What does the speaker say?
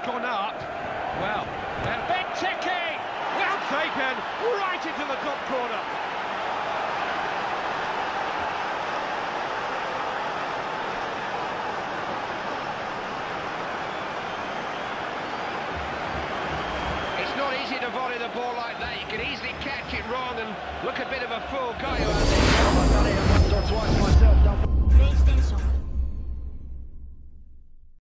gone up. Well, and Benteke! Well taken, right into the top corner. It's not easy to volley the ball like that. You can easily catch it wrong and look a bit of a fool, can't you, Andy? I've done it once or twice myself.